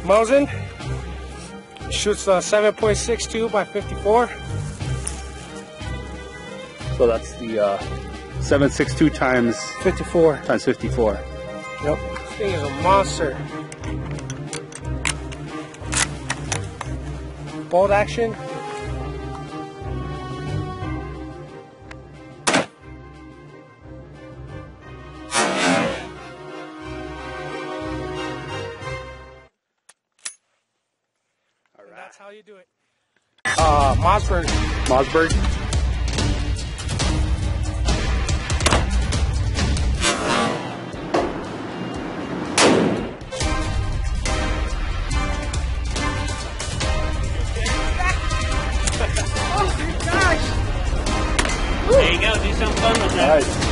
Mosin shoots 7.62 by 54. So that's the 7.62 times 54. times 54. Yep. This thing is a monster. Bolt action. And that's how you do it. Mossberg. Mossberg. There you go, do something fun with that. Nice.